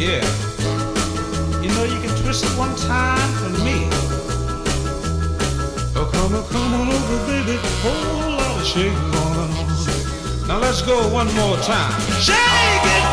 Yeah. You know you can twist it one time for me. Oh, come on over, baby. Whole lot of shaking going on. Now let's go one more time. Shake it!